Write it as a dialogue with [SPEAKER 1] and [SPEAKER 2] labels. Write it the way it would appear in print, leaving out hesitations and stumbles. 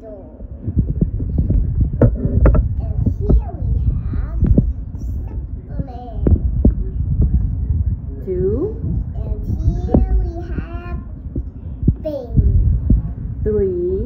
[SPEAKER 1] dinosaur. And here we have Superman.
[SPEAKER 2] 2,
[SPEAKER 1] And here we have Baby.
[SPEAKER 2] 3,